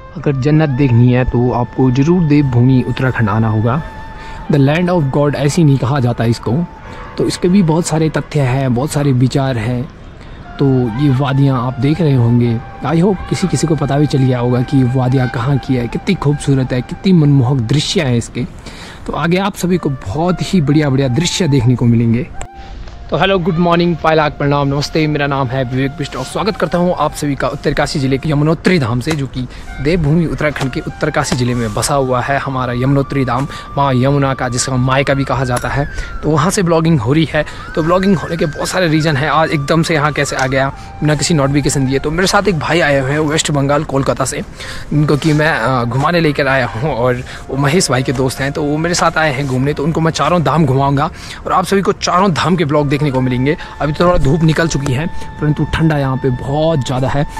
अगर जन्नत देखनी है तो आपको ज़रूर देवभूमि उत्तराखंड आना होगा। द लैंड ऑफ गॉड ऐसे नहीं कहा जाता इसको, तो इसके भी बहुत सारे तथ्य हैं, बहुत सारे विचार हैं। तो ये वादियाँ आप देख रहे होंगे, आई होप किसी किसी को पता भी चल गया होगा कि वादियाँ कहाँ की है, कितनी खूबसूरत है, कितनी मनमोहक दृश्य हैं इसके। तो आगे आप सभी को बहुत ही बढ़िया बढ़िया दृश्य देखने को मिलेंगे। तो हेलो, गुड मॉर्निंग, पायलाक प्रणाम, नमस्ते। मेरा नाम है विवेक बिष्ट और स्वागत करता हूं आप सभी का उत्तरकाशी ज़िले के यमुनोत्री धाम से, जो कि देवभूमि उत्तराखंड के उत्तरकाशी ज़िले में बसा हुआ है। हमारा यमुनोत्री धाम, माँ यमुना का, जिसका मायका भी कहा जाता है। तो वहाँ से ब्लॉगिंग हो रही है। तो ब्लॉगिंग होने के बहुत सारे रीज़न हैं। आज एकदम से यहाँ कैसे आ गया बिना किसी नोटिफिकेशन दिए। तो मेरे साथ एक भाई आए हुए हैं वेस्ट बंगाल कोलकाता से, जिनको कि मैं घुमाने लेकर आया हूँ, और वो महेश भाई के दोस्त हैं। तो वो मेरे साथ आए हैं घूमने। तो उनको मैं चारों धाम घुमाऊँगा और आप सभी को चारों धाम के ब्लॉग देखने को मिलेंगे। अभी तो थोड़ा धूप निकल चुकी है, परंतु ठंडा यहाँ पे बहुत ज़्यादा है।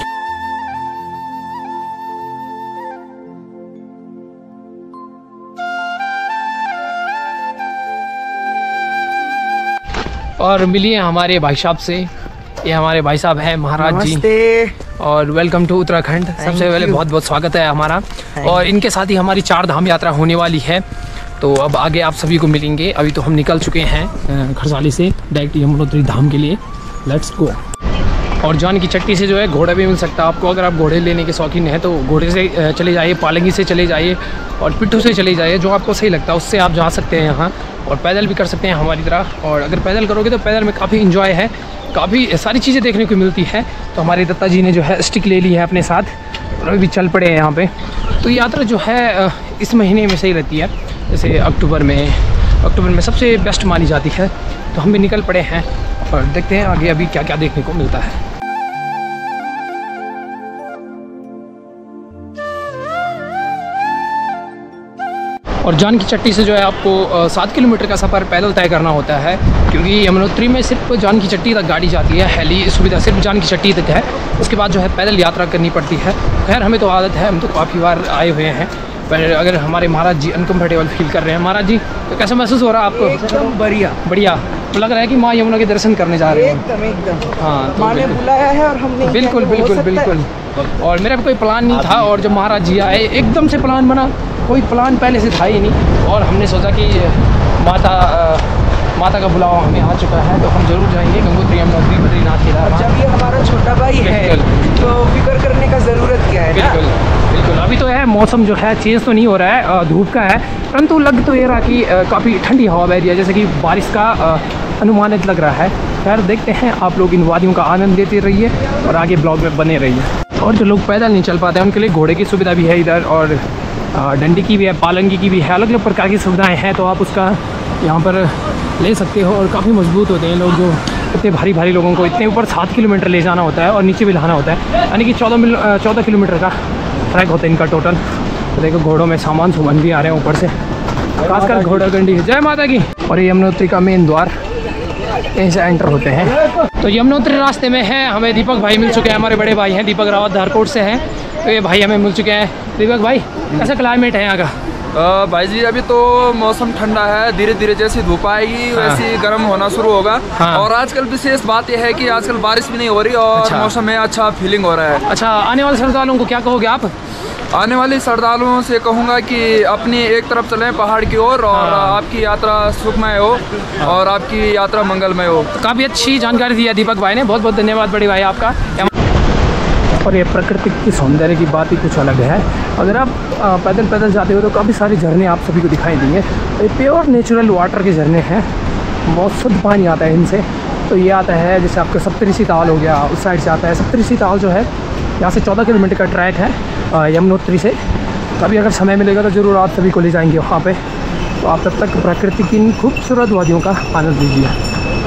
और मिलिए हमारे भाई साहब से। ये हमारे भाई साहब हैं महाराज जी, और वेलकम टू उत्तराखंड। सबसे पहले बहुत बहुत स्वागत है हमारा। और इनके साथ ही हमारी 4 धाम यात्रा होने वाली है। तो अब आगे आप सभी को मिलेंगे। अभी तो हम निकल चुके हैं खरसाली से डायरेक्ट यमुनोत्री धाम के लिए। Let's go. और जान की चट्टी से जो है घोड़ा भी मिल सकता है आपको। अगर आप घोड़े लेने के शौकीन हैं तो घोड़े से चले जाइए, पालंगी से चले जाइए, और पिट्ठू से चले जाइए, जो आपको सही लगता है उससे आप जा सकते हैं यहाँ। और पैदल भी कर सकते हैं हमारी तरह। और अगर पैदल करोगे तो पैदल में काफ़ी इन्जॉय है, काफ़ी सारी चीज़ें देखने को मिलती है। तो हमारे दत्ता जी ने जो है स्टिक ले ली है अपने साथ, और अभी भी चल पड़े हैं यहाँ पे। तो यात्रा जो है इस महीने में सही रहती है, जैसे अक्टूबर में सबसे बेस्ट मानी जाती है। तो हम भी निकल पड़े हैं और देखते हैं आगे अभी क्या क्या देखने को मिलता है। और जान की चट्टी से जो है आपको 7 किलोमीटर का सफ़र पैदल तय करना होता है, क्योंकि यमुनोत्री में सिर्फ जान की चट्टी तक गाड़ी जाती है। हेली सुविधा सिर्फ जान की चट्टी तक है, उसके बाद जो है पैदल यात्रा करनी पड़ती है। खैर हमें तो आदत है, हम तो काफ़ी बार आए हुए हैं। पर अगर हमारे महाराज जी अनकम्फर्टेबल फील कर रहे हैं, महाराज जी तो कैसा महसूस हो रहा है आपको? एकदम बढ़िया। तो लग रहा है कि माँ यमुना के दर्शन करने जा रहे हैं। एकदम। हाँ, माँ ने बुलाया है और हमने बिल्कुल। और मेरा भी कोई प्लान नहीं था, और जब महाराज जी आए एकदम से प्लान बना। कोई प्लान पहले से था ही नहीं, और हमने सोचा कि माता का बुलावा हमें आ चुका है, तो हम जरूर जाएंगे गंगोत्री, यमुनोत्री, बद्रीनाथ, केदारनाथ। जब ये हमारा छोटा भाई है तो फिक्र करने का ज़रूरत क्या है? बिल्कुल। अभी तो है मौसम जो है चेंज तो नहीं हो रहा है, धूप का है, परंतु लग तो ये रहा कि काफ़ी ठंडी हवा बह रही है, जैसे कि बारिश का अनुमानित लग रहा है। खैर देखते हैं, आप लोग इन वादियों का आनंद लेते रहिए और आगे ब्लॉग में बने रहिए। और जो लोग पैदल नहीं चल पाते हैं उनके लिए घोड़े की सुविधा भी है इधर, और डंडी की भी है, पालंगी की भी है, अलग अलग प्रकार की सुविधाएं हैं। तो आप उसका यहाँ पर ले सकते हो, और काफ़ी मजबूत होते हैं लोग। जो इतने भारी लोगों को इतने ऊपर 7 किलोमीटर ले जाना होता है और नीचे भी लाना होता है, यानी कि 14 किलोमीटर का ट्रैक होता है इनका टोटल। तो देखो घोड़ों में सामान भी आ रहे हैं ऊपर से, खासकर घोड़ा गंडी। जय माता की। और ये यमुनोत्री का मेन द्वार, यहीं से एंटर होते हैं। तो यमुनोत्री रास्ते में है, हमें दीपक भाई मिल चुके हैं, हमारे बड़े भाई हैं दीपक रावत, धारकोट से हैं। तो ये भाई हमें मिल चुके हैं। दीपक भाई, कैसा क्लाइमेट है यहाँ का? भाई जी अभी तो मौसम ठंडा है, धीरे धीरे जैसी धूप आएगी वैसे गर्म होना शुरू होगा। और आजकल विशेष बात यह है कि आजकल बारिश भी नहीं हो रही, और मौसम में अच्छा फीलिंग हो रहा है। अच्छा, आने वाले श्रद्धालुओं को क्या कहोगे आप? आने वाले श्रद्धालुओं से कहूँगा कि अपनी एक तरफ चलें पहाड़ की ओर, और आपकी यात्रा सुखमय हो और आपकी यात्रा मंगलमय हो। तो काफ़ी अच्छी जानकारी दी है दीपक भाई ने, बहुत बहुत धन्यवाद बड़े भाई आपका। और ये प्रकृति की सौंदर्य की बात ही कुछ अलग है। अगर आप पैदल जाते हो तो काफ़ी सारे झरने आप सभी को दिखाई देंगे। ये प्योर नेचुरल वाटर के झरने हैं, बहुत शुद्ध पानी आता है इनसे। तो ये आता है जैसे आपका सप्तऋषि ताल हो गया, उस साइड से आता है। सप्तऋषि ताल जो है यहाँ से 14 किलोमीटर का ट्रैक है यमुनोत्री से। कभी अगर समय मिलेगा तो ज़रूर आप सभी को ले जाएंगे वहाँ पे। तो आप तब तक प्रकृति की इन खूबसूरत वादियों का आनंद लीजिए।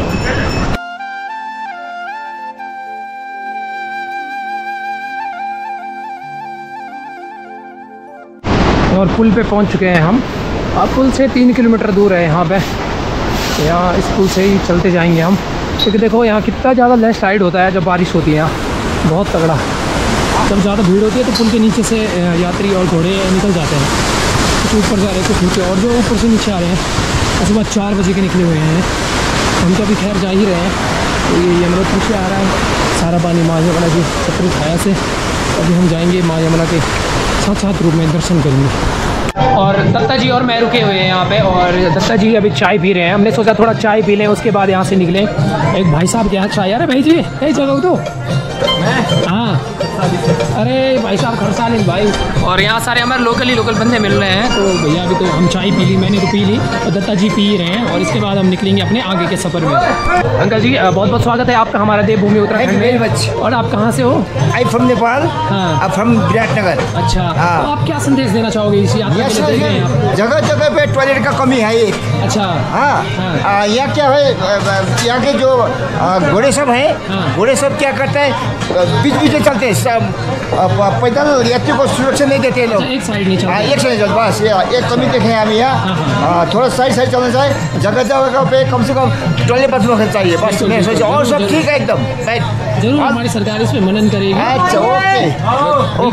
और पुल पे पहुंच चुके हैं हम। अब पुल से 3 किलोमीटर दूर है यहाँ पे। यहाँ इस पुल से ही चलते जाएंगे हम, क्योंकि देखो यहाँ कितना ज़्यादा लैंडस्लाइड होता है जब बारिश होती है यहाँ, बहुत तगड़ा। जब ज़्यादा भीड़ होती है तो पुल के नीचे से यात्री और घोड़े निकल जाते हैं, कुछ ऊपर जा रहे हैं कुछ नीचे। और जो ऊपर से नीचे आ रहे हैं सुबह 4 बजे के निकले हुए हैं, हम तो अभी खैर जा ही रहे हैं। तो ये यमुनोत्री से आ रहा है सारा पानी, माँ यमुना की सप्तऋषि छाया से अभी हम जाएंगे माँ यमुना के साथ रूप में दर्शन करेंगे। और दत्ता जी और मैं रुके हुए हैं यहाँ पे, और दत्ता जी अभी चाय पी रहे हैं। हमने सोचा थोड़ा चाय पी लें, उसके बाद यहाँ से निकलें। एक भाई साहब के यहाँ चाय, अरे भाई जी कई जगह तो हाँ, अरे भाई साहब खरसालिन भाई, और यहाँ सारे हमारे लोकल बंदे मिल रहे हैं। तो भैया अभी तो हम चाय पी ली, मैंने तो पी ली, और दत्ता जी पी रहे हैं, और इसके बाद हम निकलेंगे अपने आगे के सफ़र में। अंकल जी बहुत बहुत स्वागत है आपका हमारा देवभूमि उत्तराखंड में। और आप कहाँ से हो? आई फ्रॉम नेपाल, हाँ, फ्रॉम विराटनगर। अच्छा, तो आप क्या संदेश देना चाहोगे इस यात्रा के लिए? जगह जगह पे टॉयलेट का कमी है एक। अच्छा, हाँ, यहाँ क्या है, यहाँ के जो घोड़े सब है, घोड़े सब क्या करते हैं, बीच में चलते हैं, पैदल यात्री को सुरक्षा नहीं देते लोग। एक साइड नहीं चलते। एक साइड चल, बस एक कमी देखे हैं हम यहाँ। थोड़ा साइड चलना चाहिए, जगह जगह पे कम से कम टॉयलेट बाथरूम रखना चाहिए, बस मैं सोचा। और सब ठीक है एकदम, जरूर हमारी सरकार इस पे मनन करेगी। अच्छा, ओके।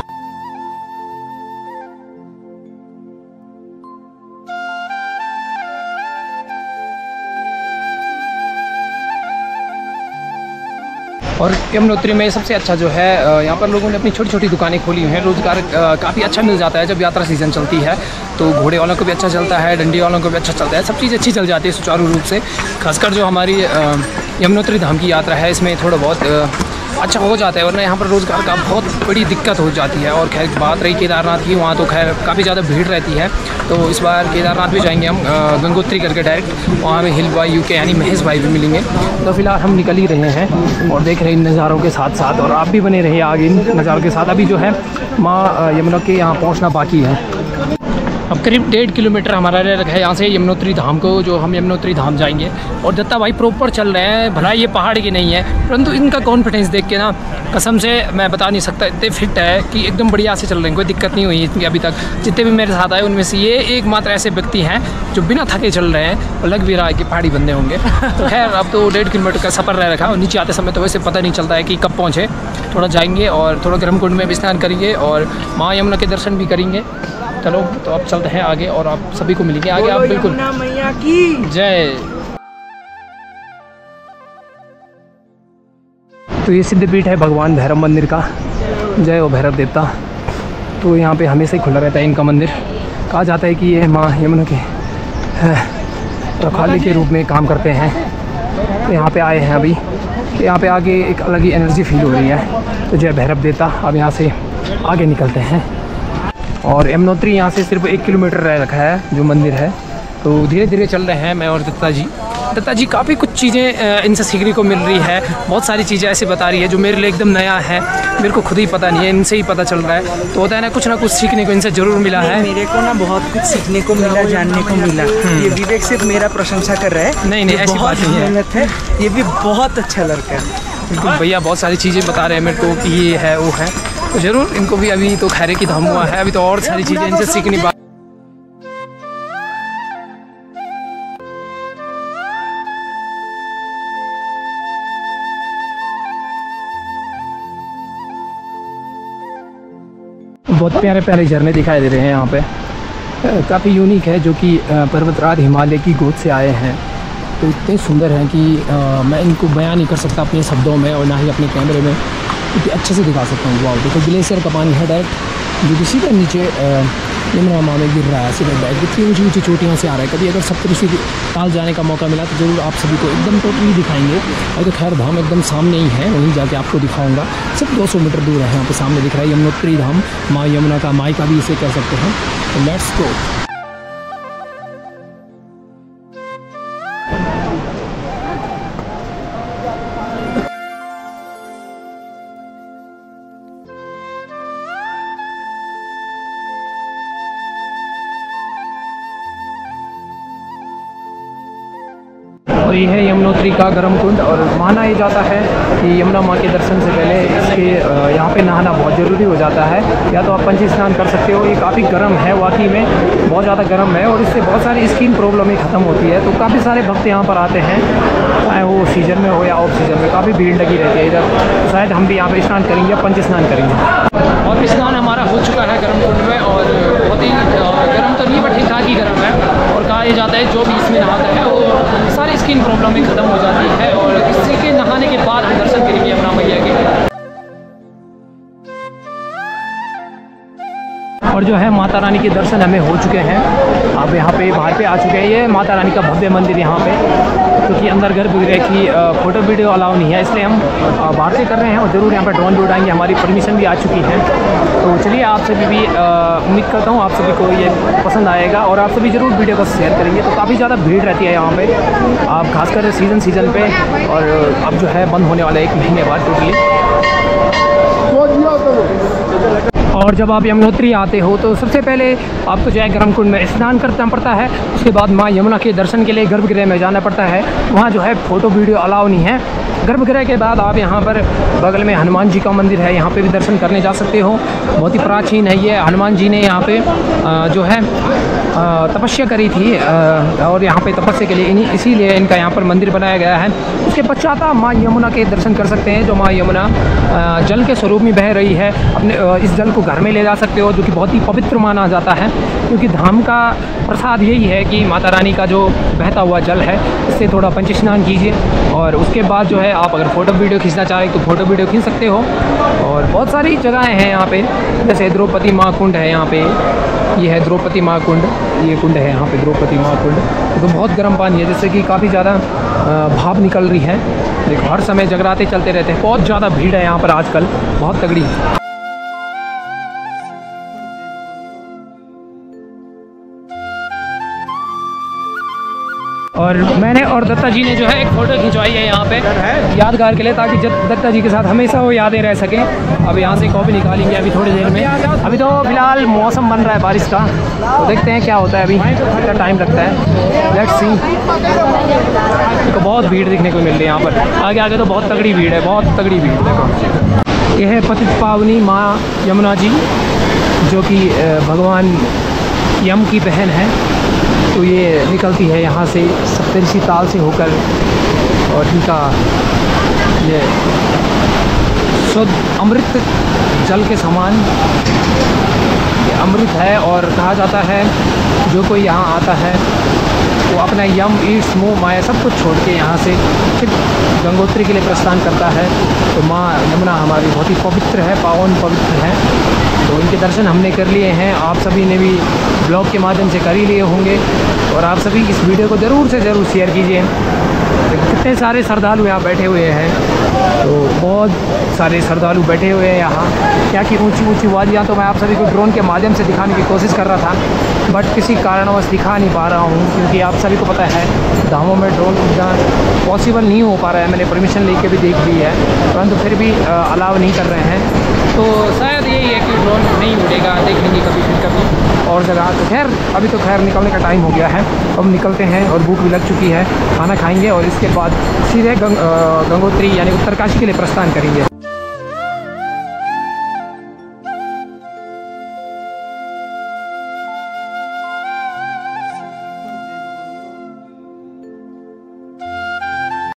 और यमुनोत्री में सबसे अच्छा जो है, यहाँ पर लोगों ने अपनी छोटी छोटी दुकानें खोली हुई हैं। रोज़गार काफ़ी अच्छा मिल जाता है जब यात्रा सीज़न चलती है। तो घोड़े वालों को भी अच्छा चलता है, डंडी वालों को भी अच्छा चलता है, सब चीज़ अच्छी चल जाती है सुचारू रूप से। खासकर जो हमारी यमुनोत्री धाम की यात्रा है, इसमें थोड़ा बहुत अच्छा हो जाता है, वरना यहाँ पर रोज़गार का बहुत बड़ी दिक्कत हो जाती है। और खैर बात रही केदारनाथ की, वहाँ तो खैर काफ़ी ज़्यादा भीड़ रहती है। तो इस बार केदारनाथ भी जाएंगे हम, गंगोत्री करके डायरेक्ट। वहाँ में हिल भाई यूके यानी महेश भाई भी मिलेंगे। तो फिलहाल हम निकल ही रहे हैं और देख रहे हैं इन नज़ारों के साथ साथ, और आप भी बने रहिए आगे इन नज़ारों के साथ। अभी जो है माँ यमुना के यहाँ पहुँचना बाकी है। अब करीब 1.5 किलोमीटर हमारा रह रखा है यहाँ से यमुनोत्री धाम को, जो हम यमुनोत्री धाम जाएंगे। और दत्ता भाई प्रॉपर चल रहे हैं, भला ये पहाड़ की नहीं है, परंतु इनका कॉन्फिडेंस देख के ना कसम से मैं बता नहीं सकता, इतने फिट है कि एकदम बढ़िया से चल रहे हैं, कोई दिक्कत नहीं हुई इनकी अभी तक। जितने भी मेरे साथ आए उनमें से ये एकमात्र ऐसे व्यक्ति हैं जो बिना थके चल रहे हैं, और लग भी रहा है कि पहाड़ी बंदे होंगे। तो खैर अब तो 1.5 किलोमीटर का सफ़र रह रखा है, और नीचे आते समय तो वैसे पता नहीं चलता है कि कब पहुँचे। थोड़ा जाएंगे और थोड़ा गर्म कुंड में भी स्नान करेंगे और माँ यमुना के दर्शन भी करेंगे। चलो तो अब चलते हैं आगे और आप सभी को मिलेंगे आगे। आप बिल्कुल मैया की जय। तो ये सिद्धपीठ है भगवान भैरव मंदिर का, जय हो भैरव देवता। तो यहाँ पे हमेशा ही खुला रहता है इनका मंदिर। कहा जाता है कि ये माँ यमुना के रखवाले के रूप में काम करते हैं। तो यहाँ पे आए हैं अभी, तो यहाँ पे आगे एक अलग ही एनर्जी फील हो रही है। तो जय भैरव देवता। अब यहाँ से आगे निकलते हैं, और यमुनोत्री यहाँ से सिर्फ 1 किलोमीटर रह रखा है जो मंदिर है। तो धीरे धीरे चल रहे हैं मैं और दत्ता जी काफ़ी कुछ चीज़ें इनसे सीखने को मिल रही है। बहुत सारी चीज़ें ऐसे बता रही है जो मेरे लिए एकदम नया है, मेरे को खुद ही पता नहीं है, इनसे ही पता चल रहा है। तो होता है ना, कुछ ना कुछ सीखने को इनसे ज़रूर मिला है। मेरे को ना बहुत कुछ सीखने को मिला, जानने को मिला। ये विवेक सिर्फ मेरा प्रशंसा कर रहा है, नहीं ऐसी बात नहीं है, मेहनत है, ये भी बहुत अच्छा लड़का है। बिल्कुल भैया बहुत सारी चीज़ें बता रहे हैं मेरे को कि ये है वो है। तो ज़रूर इनको भी, अभी तो खैरे की धाम हुआ है, अभी तो और सारी चीज़ें इनसे सीखनी बात। बहुत प्यारे प्यारे झरने दिखाई दे रहे हैं यहाँ पे, काफ़ी यूनिक है, जो कि पर्वतराज हिमालय की गोद से आए हैं। तो इतने सुंदर हैं कि मैं इनको बयान नहीं कर सकता अपने शब्दों में, और ना ही अपने कैमरे में इतने अच्छे से दिखा सकता हूँ। वाह, देखो ग्लेशियर का पानी है डायरेक्ट, जो कि सीधे नीचे यमुना माँ में गिर रहा है, सीधे डायरेक्ट कितनी ऊँची ऊँची चोटियों से आ रहा है। कभी अगर सप्तऋषि ताल जाने का मौका मिला तो ज़रूर आप सभी को एकदम टोटली दिखाएंगे। और तो खैर धाम एकदम सामने ही है, वहीं जाके आपको दिखाऊंगा। सिर्फ 200 मीटर दूर है, यहाँ पे सामने दिख रहा है यमुनोत्री धाम, माँ यमुना का माई का भी इसे कह सकते हैं। तो लेट्स गो। और ये है यमुनोत्री का गर्म कुंड, और माना ये जाता है कि यमुना माँ के दर्शन से पहले इसके यहाँ पे नहाना बहुत ज़रूरी हो जाता है। या तो आप पंच स्नान कर सकते हो, ये काफ़ी गर्म है, वाकई में बहुत ज़्यादा गर्म है, और इससे बहुत सारी स्किन प्रॉब्लम ही ख़त्म होती है। तो काफ़ी सारे भक्त यहाँ पर आते हैं, चाहे वो सीजन में हो या ऑफ सीजन में, काफ़ी भीड़ लगी रहती है इधर। शायद हम भी यहाँ पर स्नान करेंगे, पंच स्नान करेंगे। और स्नान हमारा हो चुका है गर्म कुंड में, और बहुत ही गर्म तो नहीं, बट ठीक ठाक ही गर्म है। और कहा यह जाता है जो भी इसमें नहाता है वो सारी स्किन प्रॉब्लम ही ख़त्म हो जाती है। और इसी के नहाने के बाद हम दर्शन करेंगे यमुना मैया के। और जो है माता रानी के दर्शन हमें हो चुके हैं। अब यहाँ पे बाहर पे आ चुके हैं। ये माता रानी का भव्य मंदिर यहाँ पे, क्योंकि अंदर गर्भगृह की फ़ोटो वीडियो अलाउ नहीं है, इसलिए हम बाहर से कर रहे हैं। और ज़रूर यहाँ पर ड्रोन भी उड़ाएंगे, हमारी परमिशन भी आ चुकी है। तो चलिए आप सभी भी उम्मीद करता हूँ आप सभी को ये पसंद आएगा और आप सभी ज़रूर वीडियो को शेयर करेंगे। तो काफ़ी ज़्यादा भीड़ रहती है यहाँ पे, आप खासकर सीज़न पे, और अब जो है बंद होने वाला है 1 महीने बाद टोटली। और जब आप यमुनोत्री आते हो तो सबसे पहले आपको जो है गर्म कुंड में स्नान करना पड़ता है। उसके बाद माँ यमुना के दर्शन के लिए गर्भगृह में जाना पड़ता है। वहाँ जो है फ़ोटो वीडियो अलाउ नहीं है। गर्भगृह के बाद आप यहाँ पर बगल में हनुमान जी का मंदिर है, यहाँ पे भी दर्शन करने जा सकते हो। बहुत ही प्राचीन है ये। हनुमान जी ने यहाँ पे जो है तपस्या करी थी और यहाँ पे तपस्या के लिए इसीलिए इनका यहाँ पर मंदिर बनाया गया है। उसके पश्चात आप माँ यमुना के दर्शन कर सकते हैं, जो माँ यमुना जल के स्वरूप में बह रही है। अपने इस जल को घर में ले जा सकते हो, जो कि बहुत ही पवित्र माना जाता है, क्योंकि धाम का प्रसाद यही है कि माता रानी का जो बहता हुआ जल है, इससे थोड़ा पंच स्नान कीजिए। और उसके बाद जो है आप अगर फ़ोटो वीडियो खींचना चाहें तो फ़ोटो वीडियो खींच सकते हो। और बहुत सारी जगहें हैं यहाँ पे, जैसे द्रौपदी माँ कुंड है यहाँ पे, ये है द्रौपदी माँ कुंड, ये कुंड है यहाँ पे द्रौपदी माँ कुंड। तो बहुत गर्म पानी है, जिससे कि काफ़ी ज़्यादा भाप निकल रही है। देखो हर समय जगराते चलते रहते हैं। बहुत ज़्यादा भीड़ है यहाँ पर आजकल, बहुत तगड़ी। और मैंने और दत्ता जी ने जो है एक फ़ोटो खिंचवाई है यहाँ पे यादगार के लिए, ताकि दत्ता जी के साथ हमेशा वो यादें रह सकें। अब यहाँ से कॉपी निकालेंगे अभी थोड़ी देर में। अभी तो फिलहाल मौसम बन रहा है बारिश का, तो देखते हैं क्या होता है। अभी कितना टाइम लगता है, लेट्स सी। तो बहुत भीड़ देखने को मिल रही है यहाँ पर, आगे आगे तो बहुत तगड़ी भीड़ है, बहुत तगड़ी भीड़। देखो ये है पतित पावनी माँ यमुना जी, जो कि भगवान यम की बहन है। तो ये निकलती है यहाँ से सप्तऋषि ताल से होकर, और इनका ये शुद्ध अमृत जल के समान ये अमृत है। और कहा जाता है जो कोई यहाँ आता है वो अपना यम ईट्स मोह माया सब कुछ छोड़ के यहाँ से फिर गंगोत्री के लिए प्रस्थान करता है। तो माँ यमुना हमारी बहुत ही पवित्र है, पावन पवित्र है। तो इनके दर्शन हमने कर लिए हैं, आप सभी ने भी ब्लॉग के माध्यम से कर ही लिए होंगे। और आप सभी इस वीडियो को ज़रूर से ज़रूर शेयर कीजिए। कितने सारे श्रद्धालु यहाँ बैठे हुए हैं, तो बहुत सारे श्रद्धालु बैठे हुए हैं यहाँ। क्या कि ऊंची ऊंची वादियाँ तो मैं आप सभी को ड्रोन के माध्यम से दिखाने की कोशिश कर रहा था, बट किसी कारणवश दिखा नहीं पा रहा हूँ, क्योंकि आप सभी को पता है धामों में ड्रोन उड़ना पॉसिबल नहीं हो पा रहा है। मैंने परमिशन लेके भी देख ली है, परंतु फिर भी अलाउ नहीं कर रहे हैं। तो शायद यही है कि ड्रोन नहीं उड़ेगा, देख लेंगे कभी फिर कभी और जगह। तो खैर अभी तो खैर निकलने का टाइम हो गया है, अब निकलते हैं और भूख भी लग चुकी है, खाना खाएंगे और इसके बाद सीधे गंगोत्री यानी उत्तरकाशी के लिए प्रस्थान करेंगे।